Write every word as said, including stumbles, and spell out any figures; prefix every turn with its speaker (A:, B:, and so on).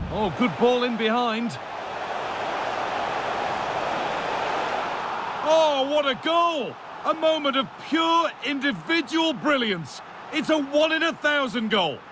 A: Oh, good ball in behind. Oh, what a goal! A moment of pure individual brilliance. It's a one in a thousand goal.